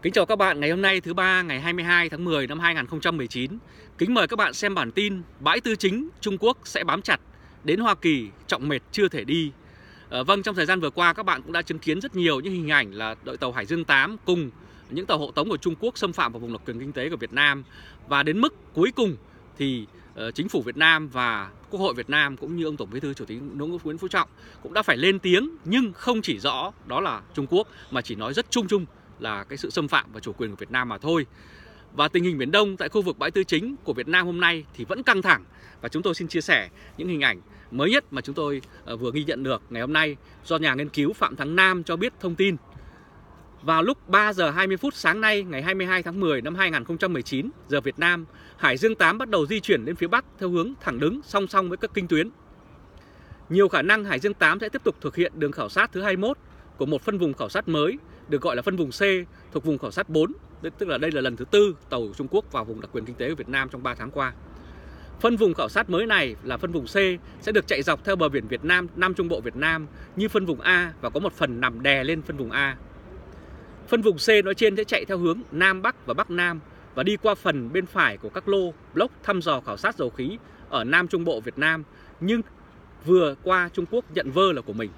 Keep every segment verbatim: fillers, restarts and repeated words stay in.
Kính chào các bạn ngày hôm nay thứ ba ngày hai mươi hai tháng mười năm hai nghìn không trăm mười chín. Kính mời các bạn xem bản tin bãi tư chính Trung Quốc sẽ bám chặt đến Hoa Kỳ trọng mệt chưa thể đi. À, vâng, trong thời gian vừa qua các bạn cũng đã chứng kiến rất nhiều những hình ảnh là đội tàu Hải Dương tám cùng những tàu hộ tống của Trung Quốc xâm phạm vào vùng đặc quyền kinh tế của Việt Nam. Và đến mức cuối cùng thì uh, chính phủ Việt Nam và Quốc hội Việt Nam cũng như ông Tổng Bí thư Chủ tịch nước Nguyễn Phú Trọng cũng đã phải lên tiếng, nhưng không chỉ rõ đó là Trung Quốc mà chỉ nói rất chung chung là cái sự xâm phạm và chủ quyền của Việt Nam mà thôi. Và tình hình Biển Đông tại khu vực bãi tư chính của Việt Nam hôm nay thì vẫn căng thẳng. Và chúng tôi xin chia sẻ những hình ảnh mới nhất mà chúng tôi vừa ghi nhận được ngày hôm nay do nhà nghiên cứu Phạm Thắng Nam cho biết thông tin. Vào lúc ba giờ hai mươi phút sáng nay ngày hai mươi hai tháng mười năm hai nghìn không trăm mười chín giờ Việt Nam, Hải Dương tám bắt đầu di chuyển lên phía Bắc theo hướng thẳng đứng song song với các kinh tuyến. Nhiều khả năng Hải Dương tám sẽ tiếp tục thực hiện đường khảo sát thứ hai mươi mốt của một phân vùng khảo sát mới được gọi là phân vùng C thuộc vùng khảo sát bốn, tức là đây là lần thứ tư tàu Trung Quốc vào vùng đặc quyền kinh tế của Việt Nam trong ba tháng qua. Phân vùng khảo sát mới này là phân vùng C sẽ được chạy dọc theo bờ biển Việt Nam, Nam Trung Bộ Việt Nam như phân vùng A và có một phần nằm đè lên phân vùng A. Phân vùng C nói trên sẽ chạy theo hướng Nam Bắc và Bắc Nam và đi qua phần bên phải của các lô block thăm dò khảo sát dầu khí ở Nam Trung Bộ Việt Nam, nhưng vừa qua Trung Quốc nhận vơ là của mình.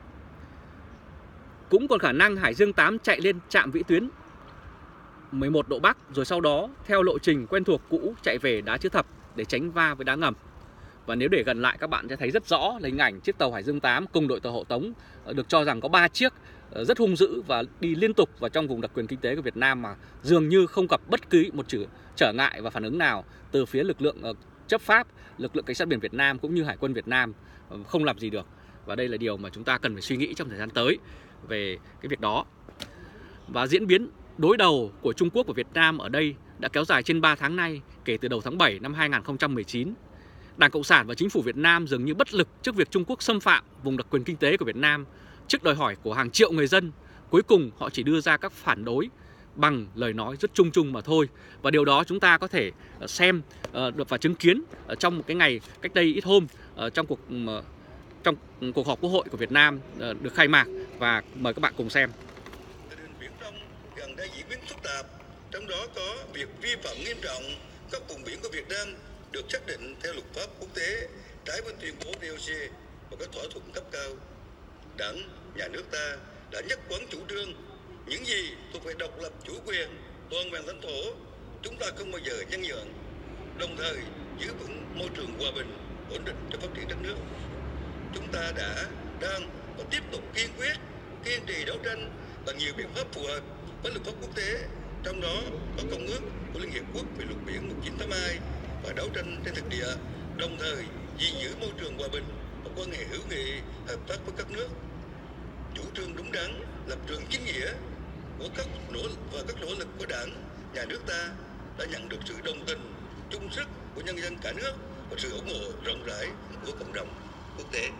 Cũng còn khả năng Hải Dương tám chạy lên trạm vĩ tuyến mười một độ Bắc rồi sau đó theo lộ trình quen thuộc cũ chạy về đá chữ thập để tránh va với đá ngầm. Và nếu để gần lại các bạn sẽ thấy rất rõ là hình ảnh chiếc tàu Hải Dương tám cùng đội tàu hộ tống được cho rằng có ba chiếc rất hung dữ và đi liên tục vào trong vùng đặc quyền kinh tế của Việt Nam mà dường như không gặp bất cứ một chữ trở ngại và phản ứng nào từ phía lực lượng chấp pháp, lực lượng cảnh sát biển Việt Nam cũng như Hải quân Việt Nam, không làm gì được. Và đây là điều mà chúng ta cần phải suy nghĩ trong thời gian tới về cái việc đó. Và diễn biến đối đầu của Trung Quốc và Việt Nam ở đây đã kéo dài trên ba tháng nay, kể từ đầu tháng bảy năm hai nghìn không trăm mười chín. Đảng Cộng sản và chính phủ Việt Nam dường như bất lực trước việc Trung Quốc xâm phạm vùng đặc quyền kinh tế của Việt Nam, trước đòi hỏi của hàng triệu người dân. Cuối cùng họ chỉ đưa ra các phản đối bằng lời nói rất chung chung mà thôi. Và điều đó chúng ta có thể xem được và chứng kiến trong một cái ngày cách đây ít hôm trong cuộc trong cuộc họp Quốc hội của Việt Nam được khai mạc, và mời các bạn cùng xem. Tình hình Biển Đông gần đây diễn biến phức tạp, trong đó có việc vi phạm nghiêm trọng các vùng biển của Việt Nam được xác định theo luật pháp quốc tế, trái với tuyên bố đê ô xê và các thỏa thuận cấp cao. Đảng, nhà nước ta đã nhất quán chủ trương những gì thuộc về độc lập, chủ quyền, toàn vẹn lãnh thổ, chúng ta không bao giờ nhân nhượng, đồng thời giữ vững môi trường hòa bình, ổn định cho phát triển đất nước. Chúng ta đã, đang và tiếp tục kiên quyết, kiên trì đấu tranh bằng nhiều biện pháp phù hợp với luật pháp quốc tế, trong đó có Công ước của Liên Hiệp Quốc về luật biển một nghìn chín trăm tám mươi hai và đấu tranh trên thực địa, đồng thời gìn giữ môi trường hòa bình và quan hệ hữu nghị, hợp tác với các nước. Chủ trương đúng đắn, lập trường chính nghĩa của các nỗ và các nỗ lực của Đảng, nhà nước ta đã nhận được sự đồng tình, chung sức của nhân dân cả nước và sự ủng hộ rộng rãi của cộng đồng quốc tế.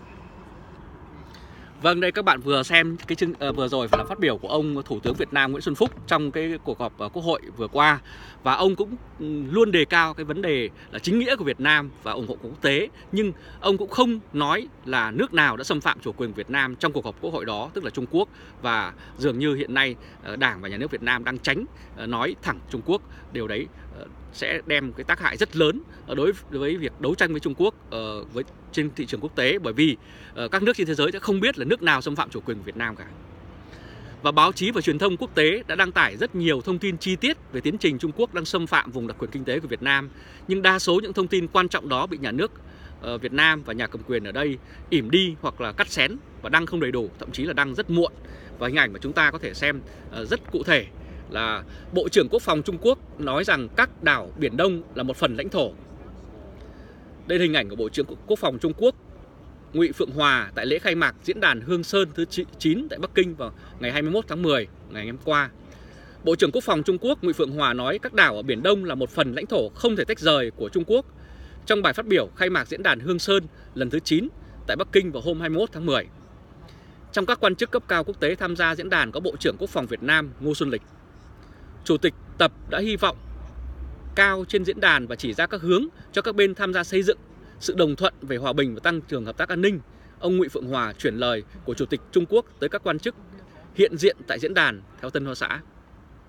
Vâng, đây các bạn vừa xem cái chương uh, vừa rồi là phát biểu của ông Thủ tướng Việt Nam Nguyễn Xuân Phúc trong cái cuộc họp uh, Quốc hội vừa qua, và ông cũng um, luôn đề cao cái vấn đề là chính nghĩa của Việt Nam và ủng hộ của quốc tế, nhưng ông cũng không nói là nước nào đã xâm phạm chủ quyền của Việt Nam trong cuộc họp Quốc hội đó, tức là Trung Quốc. Và dường như hiện nay uh, Đảng và Nhà nước Việt Nam đang tránh uh, nói thẳng Trung Quốc. Điều đấy uh, sẽ đem cái tác hại rất lớn đối với việc đấu tranh với Trung Quốc uh, với trên thị trường quốc tế, bởi vì uh, các nước trên thế giới sẽ không biết là nước nào xâm phạm chủ quyền của Việt Nam cả. Và báo chí và truyền thông quốc tế đã đăng tải rất nhiều thông tin chi tiết về tiến trình Trung Quốc đang xâm phạm vùng đặc quyền kinh tế của Việt Nam, nhưng đa số những thông tin quan trọng đó bị nhà nước uh, Việt Nam và nhà cầm quyền ở đây ỉm đi hoặc là cắt xén và đăng không đầy đủ, thậm chí là đăng rất muộn. Và hình ảnh mà chúng ta có thể xem uh, rất cụ thể là Bộ trưởng Quốc phòng Trung Quốc nói rằng các đảo Biển Đông là một phần lãnh thổ. Đây là hình ảnh của Bộ trưởng Quốc phòng Trung Quốc Ngụy Phượng Hòa tại lễ khai mạc diễn đàn Hương Sơn thứ chín tại Bắc Kinh vào ngày hai mươi mốt tháng mười, ngày hôm qua. Bộ trưởng Quốc phòng Trung Quốc Ngụy Phượng Hòa nói các đảo ở Biển Đông là một phần lãnh thổ không thể tách rời của Trung Quốc trong bài phát biểu khai mạc diễn đàn Hương Sơn lần thứ chín tại Bắc Kinh vào hôm hai mươi mốt tháng mười. Trong các quan chức cấp cao quốc tế tham gia diễn đàn có Bộ trưởng Quốc phòng Việt Nam Ngô Xuân Lịch. Chủ tịch Tập đã hy vọng cao trên diễn đàn và chỉ ra các hướng cho các bên tham gia xây dựng sự đồng thuận về hòa bình và tăng cường hợp tác an ninh. Ông Ngụy Phượng Hòa chuyển lời của Chủ tịch Trung Quốc tới các quan chức hiện diện tại diễn đàn theo Tân Hoa Xã.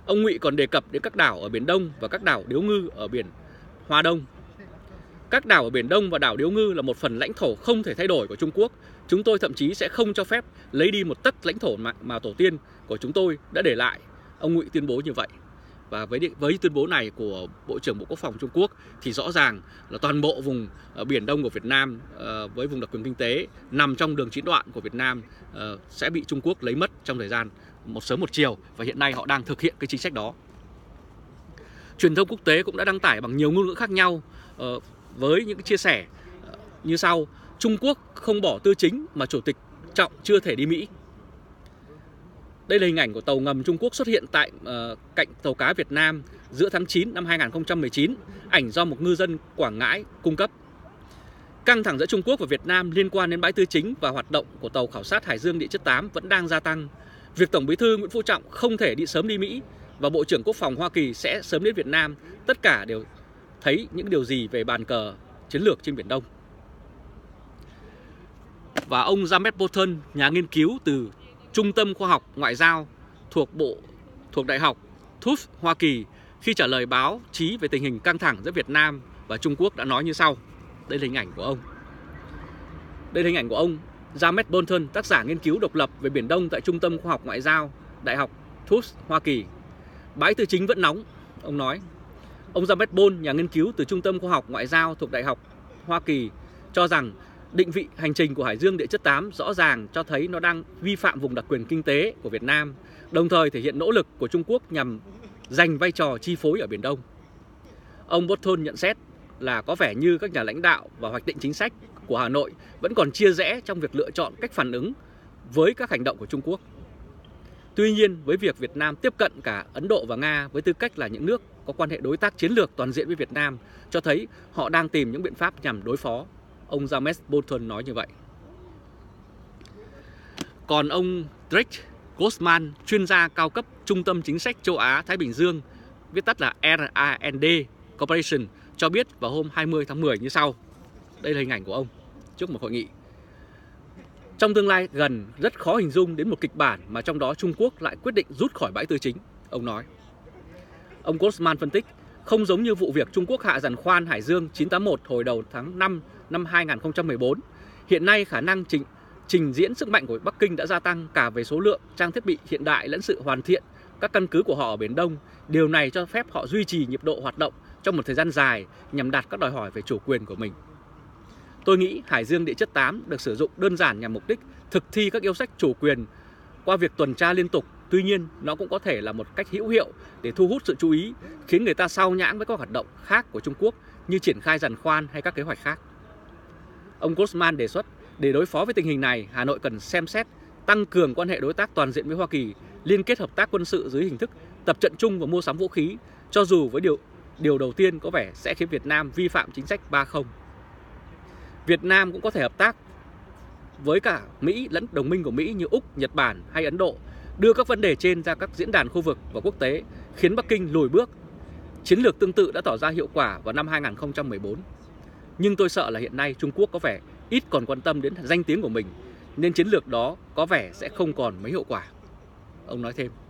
Ông Ngụy còn đề cập đến các đảo ở Biển Đông và các đảo Điếu Ngư ở Biển Hoa Đông. Các đảo ở Biển Đông và đảo Điếu Ngư là một phần lãnh thổ không thể thay đổi của Trung Quốc. Chúng tôi thậm chí sẽ không cho phép lấy đi một tấc lãnh thổ mà, mà tổ tiên của chúng tôi đã để lại. Ông Ngụy tuyên bố như vậy. Và với, với tuyên bố này của Bộ trưởng Bộ Quốc phòng Trung Quốc thì rõ ràng là toàn bộ vùng uh, Biển Đông của Việt Nam uh, với vùng đặc quyền kinh tế nằm trong đường chín đoạn của Việt Nam uh, sẽ bị Trung Quốc lấy mất trong thời gian một sớm một chiều, và hiện nay họ đang thực hiện cái chính sách đó. Truyền thông quốc tế cũng đã đăng tải bằng nhiều ngôn ngữ khác nhau uh, với những cái chia sẻ uh, như sau: Trung Quốc không bỏ tư chính mà Chủ tịch Trọng chưa thể đi Mỹ. Đây là hình ảnh của tàu ngầm Trung Quốc xuất hiện tại uh, cạnh tàu cá Việt Nam giữa tháng chín năm hai nghìn không trăm mười chín, ảnh do một ngư dân Quảng Ngãi cung cấp. Căng thẳng giữa Trung Quốc và Việt Nam liên quan đến bãi tư chính và hoạt động của tàu khảo sát Hải Dương Địa chất tám vẫn đang gia tăng. Việc Tổng Bí thư Nguyễn Phú Trọng không thể đi sớm đi Mỹ và Bộ trưởng Quốc phòng Hoa Kỳ sẽ sớm đến Việt Nam, tất cả đều thấy những điều gì về bàn cờ chiến lược trên Biển Đông. Và ông James Bolton, nhà nghiên cứu từ Trung tâm Khoa học Ngoại giao thuộc Bộ thuộc Đại học Tufts, Hoa Kỳ, khi trả lời báo chí về tình hình căng thẳng giữa Việt Nam và Trung Quốc đã nói như sau. Đây là hình ảnh của ông. Đây là hình ảnh của ông James Bolton, tác giả nghiên cứu độc lập về Biển Đông tại Trung tâm Khoa học Ngoại giao Đại học Tufts, Hoa Kỳ. Bãi tư chính vẫn nóng, ông nói. Ông James Bolton, nhà nghiên cứu từ Trung tâm Khoa học Ngoại giao thuộc Đại học Hoa Kỳ, cho rằng định vị hành trình của Hải Dương Địa chất tám rõ ràng cho thấy nó đang vi phạm vùng đặc quyền kinh tế của Việt Nam, đồng thời thể hiện nỗ lực của Trung Quốc nhằm giành vai trò chi phối ở Biển Đông. Ông Bolton nhận xét là có vẻ như các nhà lãnh đạo và hoạch định chính sách của Hà Nội vẫn còn chia rẽ trong việc lựa chọn cách phản ứng với các hành động của Trung Quốc. Tuy nhiên, với việc Việt Nam tiếp cận cả Ấn Độ và Nga với tư cách là những nước có quan hệ đối tác chiến lược toàn diện với Việt Nam, cho thấy họ đang tìm những biện pháp nhằm đối phó. Ông James Bolton nói như vậy. Còn ông Drake Grossman, chuyên gia cao cấp Trung tâm Chính sách Châu Á-Thái Bình Dương, viết tắt là R A N D Corporation, cho biết vào hôm hai mươi tháng mười như sau. Đây là hình ảnh của ông trước một hội nghị. Trong tương lai gần, rất khó hình dung đến một kịch bản mà trong đó Trung Quốc lại quyết định rút khỏi bãi tư chính, ông nói. Ông Grossman phân tích, không giống như vụ việc Trung Quốc hạ giàn khoan Hải Dương chín tám mốt hồi đầu tháng năm năm hai nghìn không trăm mười bốn, hiện nay khả năng trình, trình diễn sức mạnh của Bắc Kinh đã gia tăng cả về số lượng, trang thiết bị hiện đại lẫn sự hoàn thiện các căn cứ của họ ở Biển Đông. Điều này cho phép họ duy trì nhịp độ hoạt động trong một thời gian dài nhằm đạt các đòi hỏi về chủ quyền của mình. Tôi nghĩ Hải Dương Địa chất tám được sử dụng đơn giản nhằm mục đích thực thi các yêu sách chủ quyền qua việc tuần tra liên tục. Tuy nhiên, nó cũng có thể là một cách hữu hiệu để thu hút sự chú ý, khiến người ta sao nhãng với các hoạt động khác của Trung Quốc như triển khai giàn khoan hay các kế hoạch khác. Ông Grossman đề xuất, để đối phó với tình hình này, Hà Nội cần xem xét tăng cường quan hệ đối tác toàn diện với Hoa Kỳ, liên kết hợp tác quân sự dưới hình thức tập trận chung và mua sắm vũ khí, cho dù với điều, điều đầu tiên có vẻ sẽ khiến Việt Nam vi phạm chính sách ba không. Việt Nam cũng có thể hợp tác với cả Mỹ lẫn đồng minh của Mỹ như Úc, Nhật Bản hay Ấn Độ, đưa các vấn đề trên ra các diễn đàn khu vực và quốc tế, khiến Bắc Kinh lùi bước. Chiến lược tương tự đã tỏ ra hiệu quả vào năm hai nghìn không trăm mười bốn. Nhưng tôi sợ là hiện nay Trung Quốc có vẻ ít còn quan tâm đến danh tiếng của mình, nên chiến lược đó có vẻ sẽ không còn mấy hiệu quả, ông nói thêm.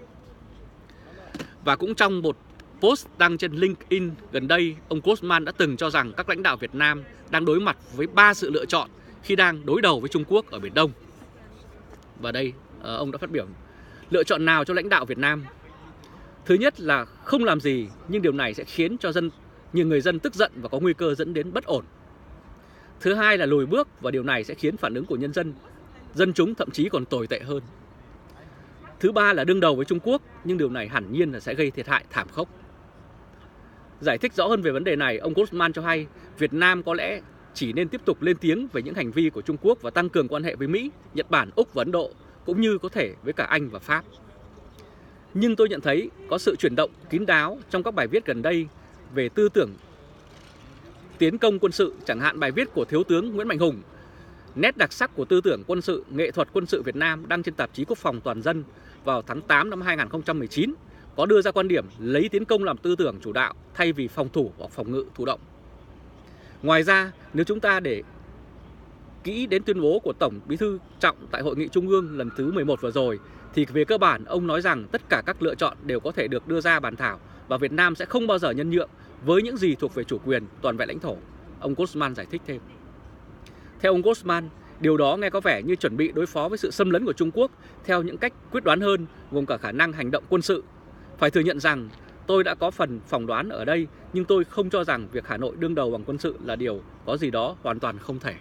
Và cũng trong một post đăng trên LinkedIn gần đây, ông Grossman đã từng cho rằng các lãnh đạo Việt Nam đang đối mặt với ba sự lựa chọn khi đang đối đầu với Trung Quốc ở Biển Đông. Và đây, ông đã phát biểu, lựa chọn nào cho lãnh đạo Việt Nam? Thứ nhất là không làm gì, nhưng điều này sẽ khiến cho dân, nhiều người dân tức giận và có nguy cơ dẫn đến bất ổn. Thứ hai là lùi bước, và điều này sẽ khiến phản ứng của nhân dân, dân chúng thậm chí còn tồi tệ hơn. Thứ ba là đương đầu với Trung Quốc, nhưng điều này hẳn nhiên là sẽ gây thiệt hại thảm khốc. Giải thích rõ hơn về vấn đề này, ông Grossman cho hay Việt Nam có lẽ chỉ nên tiếp tục lên tiếng về những hành vi của Trung Quốc và tăng cường quan hệ với Mỹ, Nhật Bản, Úc và Ấn Độ, cũng như có thể với cả Anh và Pháp. Nhưng tôi nhận thấy có sự chuyển động kín đáo trong các bài viết gần đây về tư tưởng tiến công quân sự, chẳng hạn bài viết của Thiếu tướng Nguyễn Mạnh Hùng, nét đặc sắc của tư tưởng quân sự, nghệ thuật quân sự Việt Nam, đăng trên tạp chí Quốc phòng Toàn dân vào tháng tám năm hai nghìn không trăm mười chín, có đưa ra quan điểm lấy tiến công làm tư tưởng chủ đạo thay vì phòng thủ hoặc phòng ngự thụ động. Ngoài ra, nếu chúng ta để kỹ đến tuyên bố của Tổng Bí thư Trọng tại Hội nghị Trung ương lần thứ mười một vừa rồi, thì về cơ bản ông nói rằng tất cả các lựa chọn đều có thể được đưa ra bàn thảo và Việt Nam sẽ không bao giờ nhân nhượng với những gì thuộc về chủ quyền, toàn vẹn lãnh thổ. Ông Grossman giải thích thêm. Theo ông Grossman, điều đó nghe có vẻ như chuẩn bị đối phó với sự xâm lấn của Trung Quốc theo những cách quyết đoán hơn, gồm cả khả năng hành động quân sự. Phải thừa nhận rằng tôi đã có phần phỏng đoán ở đây, nhưng tôi không cho rằng việc Hà Nội đương đầu bằng quân sự là điều có gì đó hoàn toàn không thể.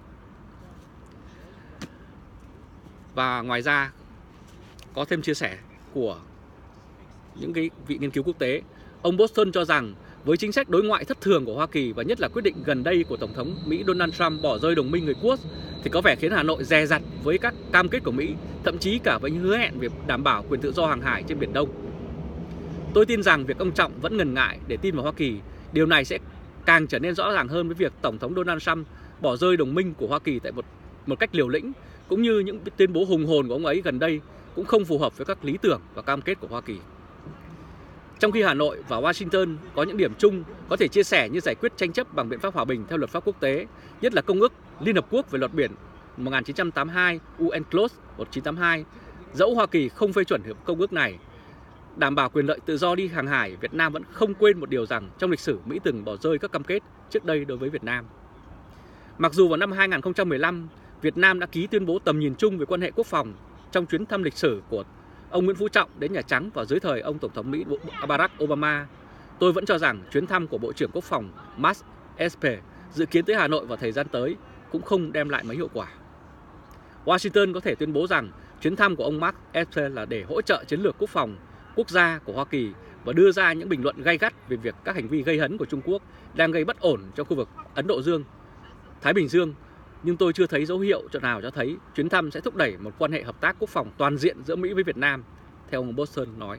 Và ngoài ra, có thêm chia sẻ của những cái vị nghiên cứu quốc tế, ông Boston cho rằng với chính sách đối ngoại thất thường của Hoa Kỳ và nhất là quyết định gần đây của Tổng thống Mỹ Donald Trump bỏ rơi đồng minh người Quốc thì có vẻ khiến Hà Nội dè dặt với các cam kết của Mỹ, thậm chí cả với những hứa hẹn về đảm bảo quyền tự do hàng hải trên Biển Đông. Tôi tin rằng việc ông Trọng vẫn ngần ngại để tin vào Hoa Kỳ, điều này sẽ càng trở nên rõ ràng hơn với việc Tổng thống Donald Trump bỏ rơi đồng minh của Hoa Kỳ tại một, một cách liều lĩnh, cũng như những tuyên bố hùng hồn của ông ấy gần đây cũng không phù hợp với các lý tưởng và cam kết của Hoa Kỳ. Trong khi Hà Nội và Washington có những điểm chung có thể chia sẻ như giải quyết tranh chấp bằng biện pháp hòa bình theo luật pháp quốc tế, nhất là Công ước Liên Hợp Quốc về luật biển một nghìn chín trăm tám mươi hai, u en Clause một nghìn chín trăm tám mươi hai, dẫu Hoa Kỳ không phê chuẩn hiệp công ước này, đảm bảo quyền lợi tự do đi hàng hải, Việt Nam vẫn không quên một điều rằng trong lịch sử Mỹ từng bỏ rơi các cam kết trước đây đối với Việt Nam. Mặc dù vào năm hai nghìn không trăm mười lăm, Việt Nam đã ký tuyên bố tầm nhìn chung về quan hệ quốc phòng trong chuyến thăm lịch sử của ông Nguyễn Phú Trọng đến Nhà Trắng vào dưới thời ông Tổng thống Mỹ Barack Obama, tôi vẫn cho rằng chuyến thăm của Bộ trưởng Quốc phòng Mark Esper dự kiến tới Hà Nội vào thời gian tới cũng không đem lại mấy hiệu quả. Washington có thể tuyên bố rằng chuyến thăm của ông Mark Esper là để hỗ trợ chiến lược quốc phòng quốc gia của Hoa Kỳ và đưa ra những bình luận gay gắt về việc các hành vi gây hấn của Trung Quốc đang gây bất ổn trong khu vực Ấn Độ Dương, Thái Bình Dương, nhưng tôi chưa thấy dấu hiệu chỗ nào cho thấy chuyến thăm sẽ thúc đẩy một quan hệ hợp tác quốc phòng toàn diện giữa Mỹ với Việt Nam, theo ông Boston nói.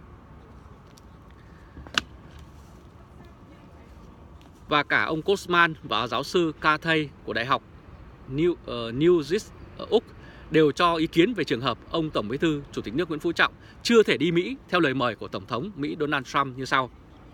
Và cả ông Grossman và giáo sư Carthay của Đại học New, uh, New Zis ở Úc đều cho ý kiến về trường hợp ông Tổng Bí thư Chủ tịch nước Nguyễn Phú Trọng chưa thể đi Mỹ theo lời mời của Tổng thống Mỹ Donald Trump như sau.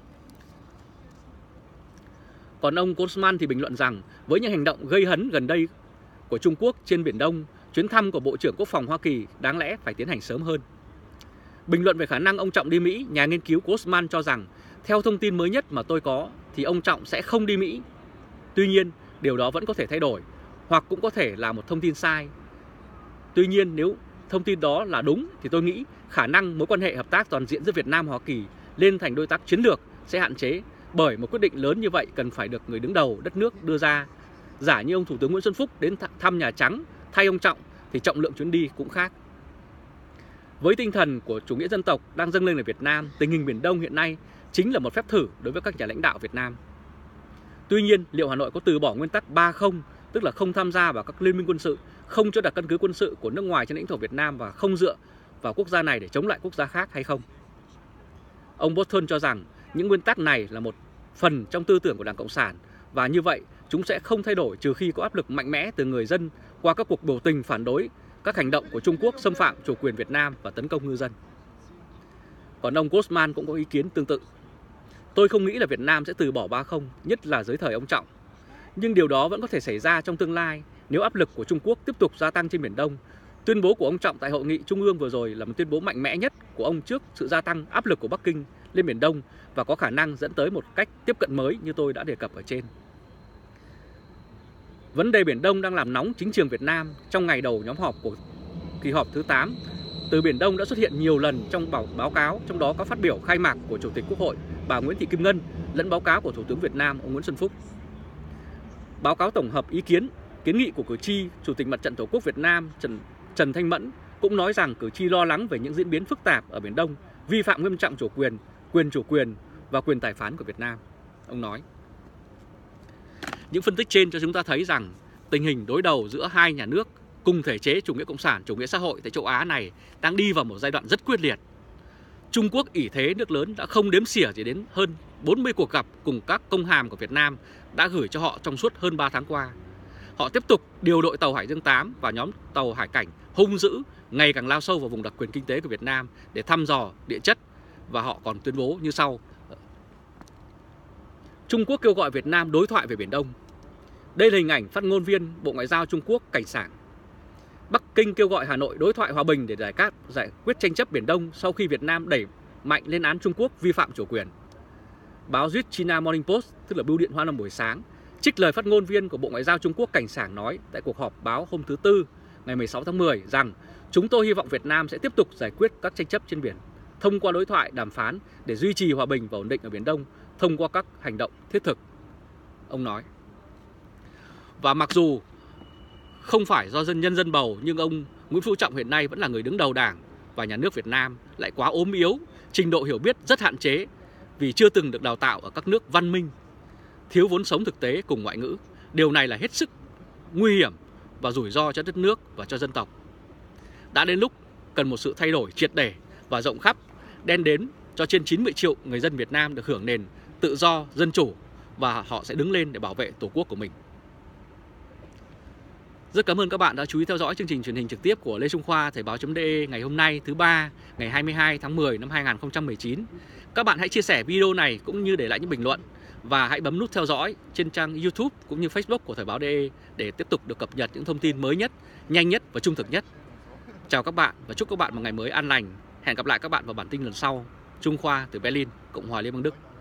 Còn ông Grossman thì bình luận rằng với những hành động gây hấn gần đây của Trung Quốc trên Biển Đông, chuyến thăm của Bộ trưởng Quốc phòng Hoa Kỳ đáng lẽ phải tiến hành sớm hơn. Bình luận về khả năng ông Trọng đi Mỹ, nhà nghiên cứu Grossman cho rằng theo thông tin mới nhất mà tôi có thì ông Trọng sẽ không đi Mỹ. Tuy nhiên, điều đó vẫn có thể thay đổi, hoặc cũng có thể là một thông tin sai. Tuy nhiên, nếu thông tin đó là đúng thì tôi nghĩ khả năng mối quan hệ hợp tác toàn diện giữa Việt Nam và Hoa Kỳ lên thành đối tác chiến lược sẽ hạn chế, bởi một quyết định lớn như vậy cần phải được người đứng đầu đất nước đưa ra. Giả như ông Thủ tướng Nguyễn Xuân Phúc đến thăm Nhà Trắng thay ông Trọng thì trọng lượng chuyến đi cũng khác. Với tinh thần của chủ nghĩa dân tộc đang dâng lên ở Việt Nam, tình hình Biển Đông hiện nay chính là một phép thử đối với các nhà lãnh đạo Việt Nam. Tuy nhiên, liệu Hà Nội có từ bỏ nguyên tắc ba không, tức là không tham gia vào các liên minh quân sự, không cho đặt căn cứ quân sự của nước ngoài trên lãnh thổ Việt Nam và không dựa vào quốc gia này để chống lại quốc gia khác hay không? Ông Boston cho rằng những nguyên tắc này là một phần trong tư tưởng của Đảng Cộng sản và như vậy chúng sẽ không thay đổi trừ khi có áp lực mạnh mẽ từ người dân qua các cuộc biểu tình phản đối các hành động của Trung Quốc xâm phạm chủ quyền Việt Nam và tấn công ngư dân. Còn ông Grossman cũng có ý kiến tương tự. Tôi không nghĩ là Việt Nam sẽ từ bỏ ba không, nhất là dưới thời ông Trọng. Nhưng điều đó vẫn có thể xảy ra trong tương lai nếu áp lực của Trung Quốc tiếp tục gia tăng trên Biển Đông. Tuyên bố của ông Trọng tại hội nghị Trung ương vừa rồi là một tuyên bố mạnh mẽ nhất của ông trước sự gia tăng áp lực của Bắc Kinh lên Biển Đông và có khả năng dẫn tới một cách tiếp cận mới như tôi đã đề cập ở trên. Vấn đề Biển Đông đang làm nóng chính trường Việt Nam. Trong ngày đầu nhóm họp của kỳ họp thứ tám, từ Biển Đông đã xuất hiện nhiều lần trong báo cáo, trong đó có phát biểu khai mạc của Chủ tịch Quốc hội bà Nguyễn Thị Kim Ngân lẫn báo cáo của Thủ tướng Việt Nam ông Nguyễn Xuân Phúc. Báo cáo tổng hợp ý kiến, kiến nghị của cử tri, Chủ tịch Mặt trận Tổ quốc Việt Nam Trần, Trần Thanh Mẫn cũng nói rằng cử tri lo lắng về những diễn biến phức tạp ở Biển Đông, vi phạm nghiêm trọng chủ quyền, quyền chủ quyền và quyền tài phán của Việt Nam. Ông nói. Những phân tích trên cho chúng ta thấy rằng tình hình đối đầu giữa hai nhà nước cùng thể chế chủ nghĩa cộng sản, chủ nghĩa xã hội tại châu Á này đang đi vào một giai đoạn rất quyết liệt. Trung Quốc ỷ thế nước lớn đã không đếm xỉa gì đến hơn bốn mươi cuộc gặp cùng các công hàm của Việt Nam đã gửi cho họ trong suốt hơn ba tháng qua. Họ tiếp tục điều đội tàu Hải Dương tám và nhóm tàu hải cảnh hung dữ ngày càng lao sâu vào vùng đặc quyền kinh tế của Việt Nam để thăm dò địa chất, và họ còn tuyên bố như sau. Trung Quốc kêu gọi Việt Nam đối thoại về Biển Đông. Đây là hình ảnh phát ngôn viên Bộ Ngoại giao Trung Quốc Cảnh Sảng. Bắc Kinh kêu gọi Hà Nội đối thoại hòa bình để giải cát, giải quyết tranh chấp Biển Đông sau khi Việt Nam đẩy mạnh lên án Trung Quốc vi phạm chủ quyền. Báo Duyết China Morning Post, tức là bưu điện Hoa Lâm buổi sáng, trích lời phát ngôn viên của Bộ Ngoại giao Trung Quốc Cảnh Sảng nói tại cuộc họp báo hôm thứ Tư ngày mười sáu tháng mười rằng chúng tôi hy vọng Việt Nam sẽ tiếp tục giải quyết các tranh chấp trên biển thông qua đối thoại đàm phán để duy trì hòa bình và ổn định ở Biển Đông thông qua các hành động thiết thực, ông nói. Và mặc dù không phải do dân nhân dân bầu, nhưng ông Nguyễn Phú Trọng hiện nay vẫn là người đứng đầu Đảng và Nhà nước Việt Nam, lại quá ốm yếu, trình độ hiểu biết rất hạn chế vì chưa từng được đào tạo ở các nước văn minh, thiếu vốn sống thực tế cùng ngoại ngữ. Điều này là hết sức nguy hiểm và rủi ro cho đất nước và cho dân tộc. Đã đến lúc cần một sự thay đổi triệt để và rộng khắp, đem đến cho trên chín mươi triệu người dân Việt Nam được hưởng nền tự do, dân chủ và họ sẽ đứng lên để bảo vệ Tổ quốc của mình. Rất cảm ơn các bạn đã chú ý theo dõi chương trình truyền hình trực tiếp của Lê Trung Khoa Thời báo.de ngày hôm nay thứ ba ngày hai mươi hai tháng mười năm hai nghìn không trăm mười chín. Các bạn hãy chia sẻ video này cũng như để lại những bình luận và hãy bấm nút theo dõi trên trang YouTube cũng như Facebook của Thời báo.de để tiếp tục được cập nhật những thông tin mới nhất, nhanh nhất và trung thực nhất. Chào các bạn và chúc các bạn một ngày mới an lành. Hẹn gặp lại các bạn vào bản tin lần sau. Trung Khoa từ Berlin, Cộng hòa Liên bang Đức.